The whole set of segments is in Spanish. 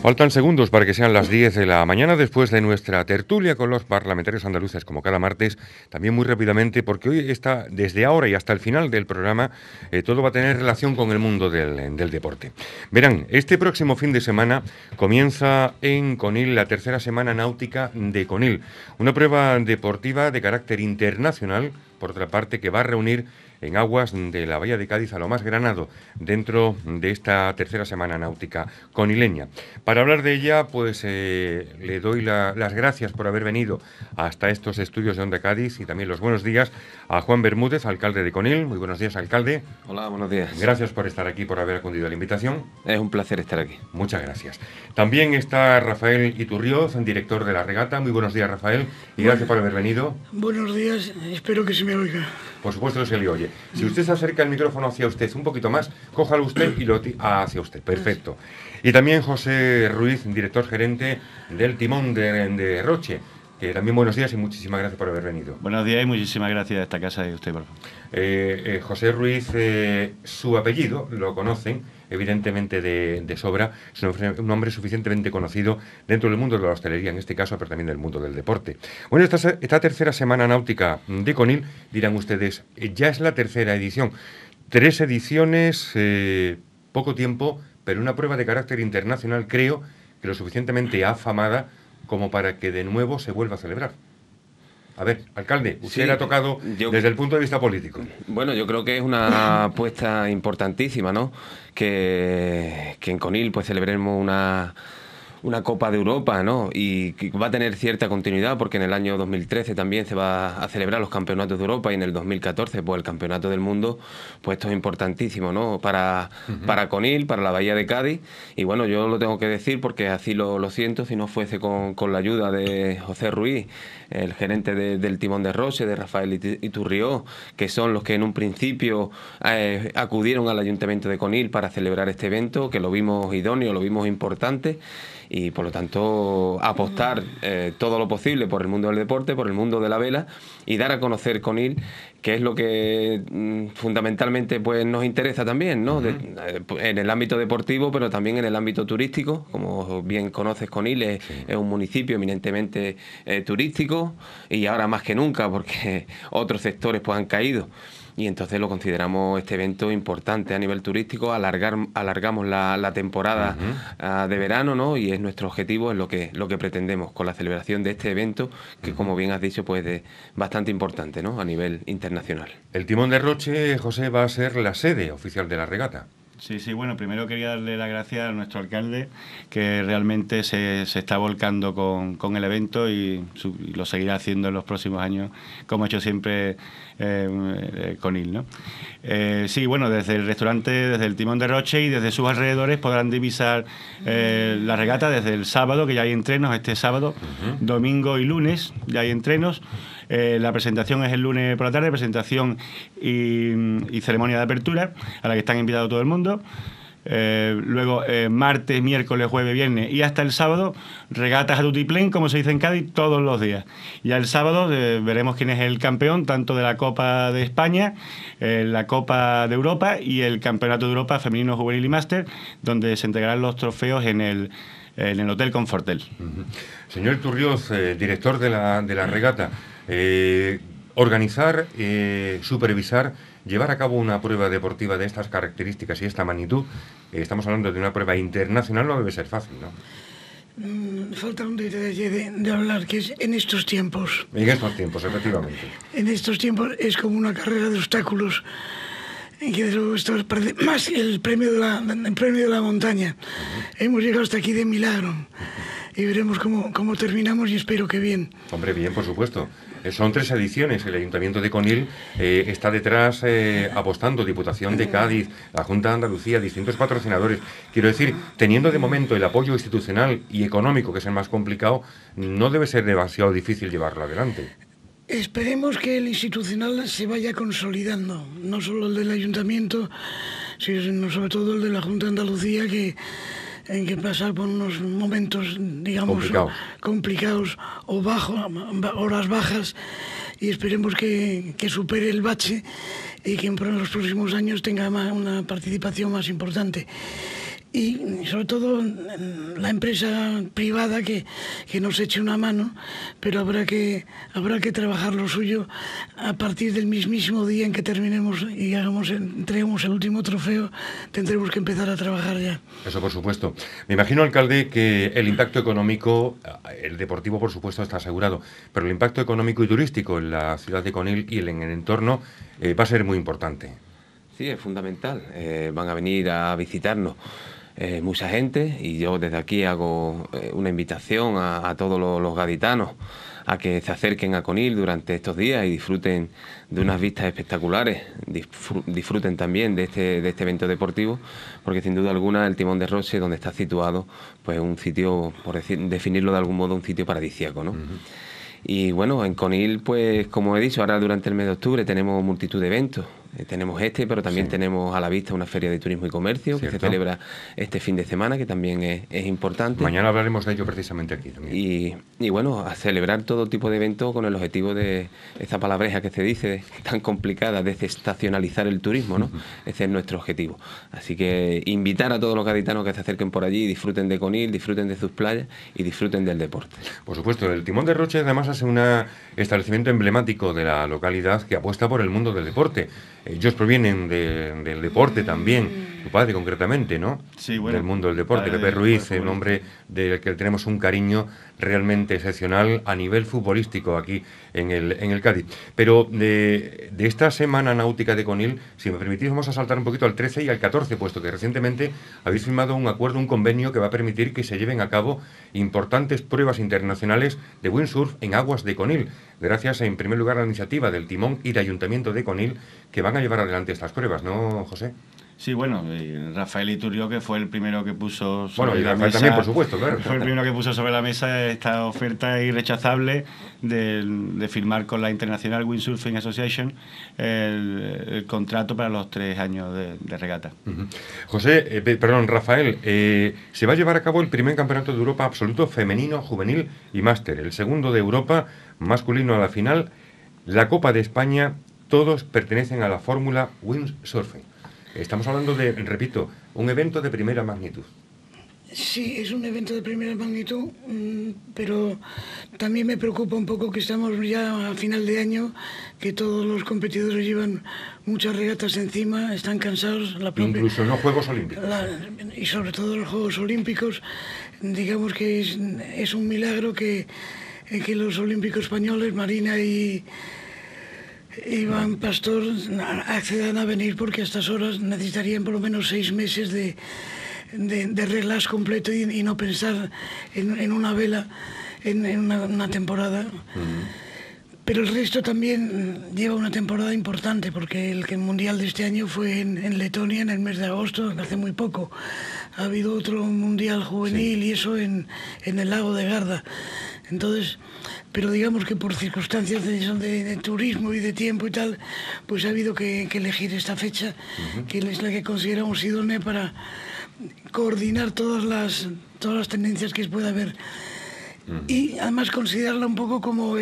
Faltan segundos para que sean las 10 de la mañana después de nuestra tertulia con los parlamentarios andaluces, como cada martes, también muy rápidamente, porque hoy está, desde ahora y hasta el final del programa, todo va a tener relación con el mundo del deporte. Verán, este próximo fin de semana comienza en Conil la tercera semana náutica de Conil, una prueba deportiva de carácter internacional, por otra parte, que va a reunir en aguas de la Bahía de Cádiz a lo más granado dentro de esta tercera semana náutica conileña. Para hablar de ella, pues le doy las gracias por haber venido hasta estos estudios de Onda Cádiz y también los buenos días a Juan Bermúdez, alcalde de Conil. Muy buenos días, alcalde. Hola, buenos días. Gracias por estar aquí, por haber acudido a la invitación. Es un placer estar aquí. Muchas gracias. También está Rafael Iturrioz, director de la regata. Muy buenos días, Rafael, y gracias por haber venido. Buenos días, espero que se me oiga. Por supuesto que se le oye. Si usted se acerca el micrófono hacia usted un poquito más, cójalo usted y lo hacia usted. Perfecto. Y también José Ruiz, director gerente del Timón de Roche, que también buenos días y muchísimas gracias por haber venido. Buenos días y muchísimas gracias a esta casa de usted, por favor. José Ruiz, su apellido lo conocen, evidentemente de sobra, es un hombre suficientemente conocido dentro del mundo de la hostelería, en este caso, pero también del mundo del deporte. Bueno, esta tercera semana náutica de Conil, dirán ustedes, ya es la tercera edición. 3 ediciones, poco tiempo, pero una prueba de carácter internacional, creo que lo suficientemente afamada como para que de nuevo se vuelva a celebrar. A ver, alcalde, usted le ha tocado desde el punto de vista político. Bueno, yo creo que es una apuesta importantísima, ¿no? Que en Conil pues celebremos una Copa de Europa, ¿no? Y que va a tener cierta continuidad porque en el año 2013 también se va a celebrar los campeonatos de Europa y en el 2014 pues el campeonato del mundo. Pues esto es importantísimo, ¿no? Para Conil, para la Bahía de Cádiz. Y bueno, yo lo tengo que decir porque así lo siento, si no fuese con la ayuda de José Ruiz, el gerente del Timón de Roche, de Rafael Iturrioz, que son los que en un principio acudieron al Ayuntamiento de Conil para celebrar este evento, que lo vimos idóneo, lo vimos importante. Y por lo tanto apostar todo lo posible por el mundo del deporte, por el mundo de la vela y dar a conocer Conil, que es lo que fundamentalmente pues nos interesa también, ¿no? En el ámbito deportivo, pero también en el ámbito turístico. Como bien conoces, Conil es un municipio eminentemente turístico y ahora más que nunca porque otros sectores pues han caído. Y entonces lo consideramos este evento importante a nivel turístico, alargamos la temporada de verano, ¿no? Y es nuestro objetivo, es lo que pretendemos con la celebración de este evento, que como bien has dicho, pues es bastante importante, ¿no? A nivel internacional. El Timón de Roche, José, va a ser la sede oficial de la regata. Sí, bueno, primero quería darle las gracias a nuestro alcalde, que realmente se está volcando con el evento y lo seguirá haciendo en los próximos años, como ha hecho siempre Conil, ¿no? Sí, bueno, desde el restaurante, desde el Timón de Roche y desde sus alrededores podrán divisar la regata desde el sábado, que ya hay entrenos este sábado, domingo y lunes, ya hay entrenos. La presentación es el lunes por la tarde, presentación y ceremonia de apertura, a la que están invitados todo el mundo. Luego martes, miércoles, jueves, viernes y hasta el sábado regatas a tutiplén, como se dice en Cádiz, todos los días. Ya el sábado veremos quién es el campeón tanto de la Copa de España, la Copa de Europa y el Campeonato de Europa Femenino, Juvenil y Máster, donde se entregarán los trofeos en el Hotel Confortel. Señor Iturrioz, director de la regata, organizar, supervisar, llevar a cabo una prueba deportiva de estas características y esta magnitud, estamos hablando de una prueba internacional, no debe ser fácil, ¿no? Falta un detalle de hablar, que es en estos tiempos. En estos tiempos, efectivamente. En estos tiempos es como una carrera de obstáculos, en que esto parece más el premio de la montaña. Hemos llegado hasta aquí de milagro. Y veremos cómo terminamos y espero que bien. Hombre, bien, por supuesto. Son 3 ediciones. El Ayuntamiento de Conil está detrás apostando, Diputación de Cádiz, la Junta de Andalucía, distintos patrocinadores. Quiero decir, teniendo de momento el apoyo institucional y económico, que es el más complicado, no debe ser demasiado difícil llevarlo adelante. Esperemos que el institucional se vaya consolidando, no solo el del Ayuntamiento, sino sobre todo el de la Junta de Andalucía, que pasar por unos momentos, digamos, complicados o horas bajas, y esperemos que supere el bache y que en los próximos años tenga una participación más importante. Y sobre todo la empresa privada que nos eche una mano, pero habrá que trabajar lo suyo a partir del mismísimo día en que terminemos y entreguemos el último trofeo. Tendremos que empezar a trabajar ya. Eso por supuesto. Me imagino, alcalde, que el impacto económico, el deportivo por supuesto está asegurado, pero el impacto económico y turístico en la ciudad de Conil y en el entorno va a ser muy importante. Sí, es fundamental. Van a venir a visitarnos mucha gente, y yo desde aquí hago una invitación a todos los gaditanos a que se acerquen a Conil durante estos días y disfruten de unas vistas espectaculares, disfruten también de este evento deportivo, porque sin duda alguna el Timón de Roche, donde está situado, pues un sitio, por definirlo de algún modo, un sitio paradisíaco, ¿no? Y bueno, en Conil, pues como he dicho, ahora durante el mes de octubre tenemos multitud de eventos. Tenemos pero también tenemos a la vista una feria de turismo y comercio, ¿cierto?, que se celebra este fin de semana, que también es importante. Mañana hablaremos de ello precisamente aquí también. Y bueno, a celebrar todo tipo de eventos con el objetivo de esa palabreja que se dice tan complicada, de desestacionalizar el turismo, ¿no? Ese es nuestro objetivo. Así que invitar a todos los gaditanos que se acerquen por allí, disfruten de Conil, disfruten de sus playas y disfruten del deporte. Por supuesto, el Timón de Roche además es un establecimiento emblemático de la localidad que apuesta por el mundo del deporte. Ellos provienen del deporte también, tu padre concretamente, ¿no? Sí, bueno. Del mundo del deporte, Pepe Ruiz, un hombre del que tenemos un cariño realmente excepcional a nivel futbolístico aquí en el Cádiz. Pero de esta semana náutica de Conil, si me permitís, vamos a saltar un poquito al 13 y al 14, puesto que recientemente habéis firmado un acuerdo, un convenio que va a permitir que se lleven a cabo importantes pruebas internacionales de windsurf en aguas de Conil, gracias en primer lugar a la iniciativa del Timón y del Ayuntamiento de Conil, que van a llevar adelante estas pruebas, ¿no, José? Sí, bueno, Rafael Iturrió, que fue el primero que puso sobre la Rafael mesa... también, por supuesto, claro. Fue el primero que puso sobre la mesa esta oferta irrechazable de firmar con la International Windsurfing Association el contrato para los 3 años de regata. José, Rafael, se va a llevar a cabo el primer campeonato de Europa absoluto femenino, juvenil y máster, el segundo de Europa masculino a la final, la Copa de España, todos pertenecen a la fórmula windsurfing. Estamos hablando de, repito, un evento de primera magnitud. Sí, es un evento de primera magnitud, pero también me preocupa un poco que estamos ya a final de año, que todos los competidores llevan muchas regatas encima, están cansados. Incluso no Juegos Olímpicos. Y sobre todo los Juegos Olímpicos, digamos que es un milagro que los olímpicos españoles, Marina y Iván Pastor, accedan a venir, porque a estas horas necesitarían por lo menos 6 meses de relax completo y no pensar en una vela en una temporada. Pero el resto también lleva una temporada importante, porque el mundial de este año fue en Letonia en el mes de agosto, hace muy poco. Ha habido otro mundial juvenil, y eso en el lago de Garda. Entonces, pero digamos que por circunstancias de turismo y de tiempo y tal, pues ha habido que elegir esta fecha, que es la que consideramos idónea para coordinar todas las tendencias que pueda haber. Y además considerarla un poco como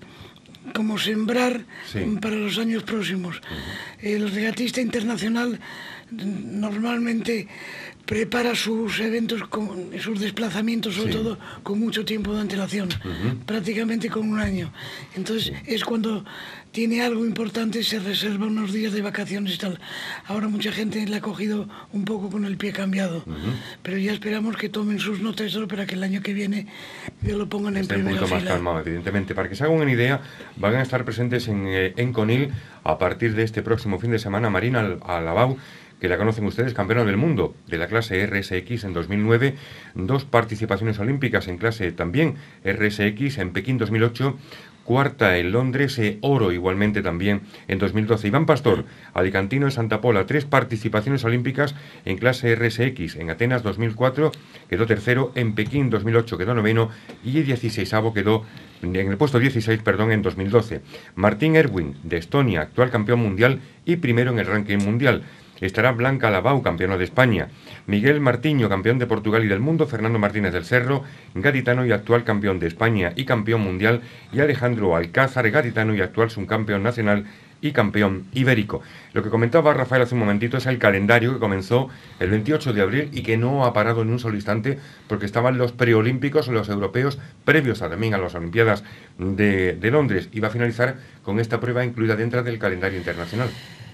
sembrar para los años próximos. El regatista internacional normalmente prepara sus eventos, sus desplazamientos, sobre todo con mucho tiempo de antelación, prácticamente con 1 año. Entonces es cuando tiene algo importante, se reserva unos días de vacaciones y tal. Ahora mucha gente la ha cogido un poco con el pie cambiado, pero ya esperamos que tomen sus notas para que el año que viene ya lo pongan en primera fila. Un poquito más calmado, evidentemente. Para que se hagan una idea, van a estar presentes en Conil a partir de este próximo fin de semana Marina Alabau, que la conocen ustedes, campeona del mundo de la clase RSX en 2009, 2 participaciones olímpicas en clase también RSX en Pekín 2008, 4ª en Londres, oro igualmente también en 2012. Iván Pastor, alicantino de Santa Pola, 3 participaciones olímpicas en clase RSX, en Atenas 2004 quedó 3º, en Pekín 2008 quedó 9º y 16º quedó en el puesto 16, en 2012. Martín Erwin, de Estonia, actual campeón mundial y primero en el ranking mundial. Estará Blanca Alabau, campeona de España, Miguel Martiño, campeón de Portugal y del mundo, Fernando Martínez del Cerro, gaditano y actual campeón de España y campeón mundial, y Alejandro Alcázar, gaditano y actual subcampeón nacional y campeón ibérico. Lo que comentaba Rafael hace un momentito es el calendario que comenzó el 28 de abril y que no ha parado en un solo instante porque estaban los preolímpicos, los europeos, previos también a las Olimpiadas de Londres, y va a finalizar con esta prueba incluida dentro del calendario internacional.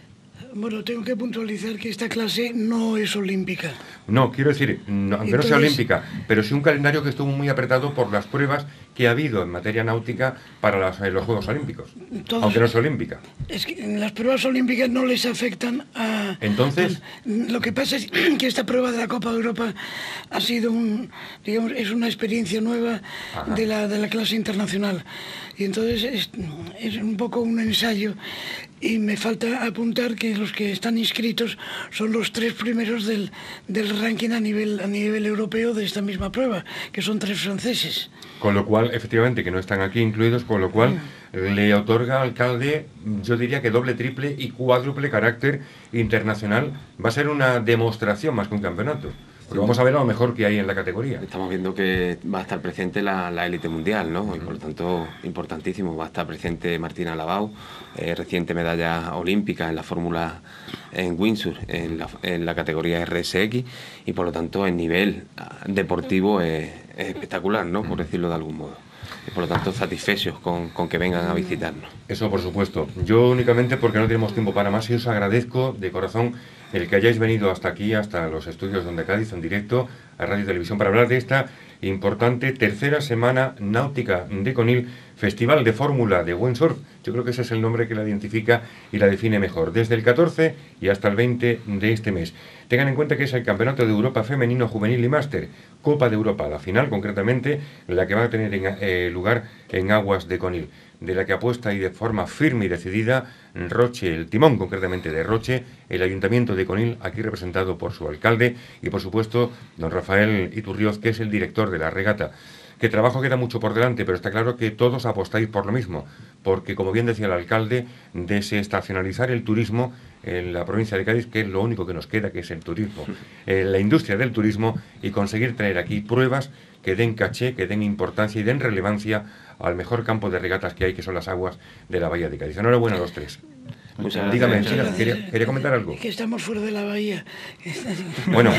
Bueno, tengo que puntualizar que esta clase no es olímpica. No, quiero decir, no, aunque no sea olímpica, pero sí un calendario que estuvo muy apretado por las pruebas que ha habido en materia náutica para los Juegos Olímpicos, aunque no sea olímpica. Es que las pruebas olímpicas no les afectan a... Entonces... Lo que pasa es que esta prueba de la Copa de Europa ha sido digamos, es una experiencia nueva de la clase internacional. Y entonces es un poco un ensayo. Y me falta apuntar que los que están inscritos son los 3 primeros del ranking a nivel europeo de esta misma prueba, que son 3 franceses. Con lo cual, efectivamente, que no están aquí incluidos, con lo cual le otorga al alcalde, yo diría que doble, triple y cuádruple carácter internacional. Va a ser una demostración más que un campeonato. Porque vamos a ver a lo mejor que hay en la categoría. Estamos viendo que va a estar presente la élite mundial, ¿no? Y por lo tanto, importantísimo. Va a estar presente Martina Lavau, reciente medalla olímpica en la fórmula en Windsor, en la categoría RSX, y por lo tanto el nivel deportivo es espectacular, ¿no? Por decirlo de algún modo. Y por lo tanto satisfechos con que vengan a visitarnos. Eso por supuesto. Yo únicamente porque no tenemos tiempo para más y os agradezco de corazón el que hayáis venido hasta aquí, hasta los estudios de Onda Cádiz, en directo, a Radio y Televisión, para hablar de esta importante tercera semana náutica de Conil, Festival de Fórmula de Windsurf. Yo creo que ese es el nombre que la identifica y la define mejor, desde el 14 y hasta el 20 de este mes. Tengan en cuenta que es el Campeonato de Europa Femenino, Juvenil y Máster, Copa de Europa, la final concretamente, la que va a tener lugar en aguas de Conil, de la que apuesta y de forma firme y decidida Roche, el timón concretamente de Roche, el Ayuntamiento de Conil, aquí representado por su alcalde y por supuesto don Rafael Iturrioz, que es el director de la regata. Que trabajo queda mucho por delante, pero está claro que todos apostáis por lo mismo, porque como bien decía el alcalde, desestacionalizar el turismo en la provincia de Cádiz, que es lo único que nos queda, que es el turismo, la industria del turismo, y conseguir traer aquí pruebas que den caché, que den importancia y den relevancia al mejor campo de regatas que hay, que son las aguas de la Bahía de Cádiz. Enhorabuena a los 3. Dígame, quería comentar algo. Que estamos fuera de la bahía. Bueno,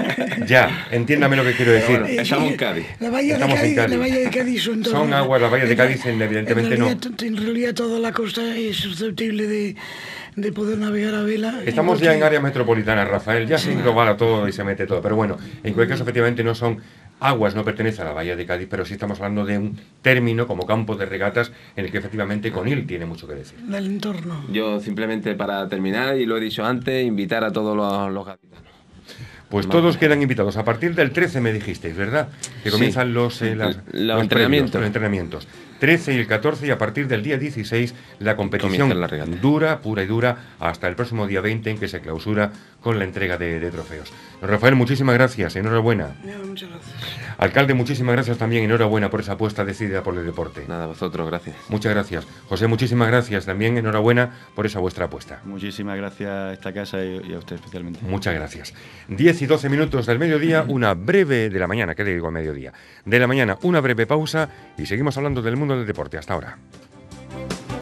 ya, entiéndame lo que quiero decir. Estamos en Cádiz. La bahía de Cádiz son aguas, la bahía de Cádiz evidentemente no. En realidad toda la costa es susceptible de poder navegar a vela. Estamos ya en área metropolitana, Rafael, ya se englobara todo y se mete todo, pero bueno, en cualquier caso efectivamente no son aguas, no pertenece a la Bahía de Cádiz, pero sí estamos hablando de un término como campo de regatas en el que efectivamente Conil tiene mucho que decir. Del entorno. Yo simplemente para terminar, y lo he dicho antes, invitar a todos los gaditanos. Pues todos quedan invitados. A partir del 13 me dijisteis, ¿verdad? Que comienzan los entrenamientos. 13 y el 14 y a partir del día 16 la competición dura, pura y dura, hasta el próximo día 20 en que se clausura con la entrega de trofeos. Don Rafael, muchísimas gracias, enhorabuena. Muchas gracias. Alcalde, muchísimas gracias también, enhorabuena por esa apuesta decidida por el deporte. Nada, vosotros, gracias. Muchas gracias. José, muchísimas gracias también, enhorabuena por esa vuestra apuesta. Muchísimas gracias a esta casa y a usted especialmente. Muchas gracias. 10 y 12 minutos del mediodía, una breve de la mañana, ¿qué le digo al mediodía? De la mañana, una breve pausa y seguimos hablando del mundo del deporte. Hasta ahora.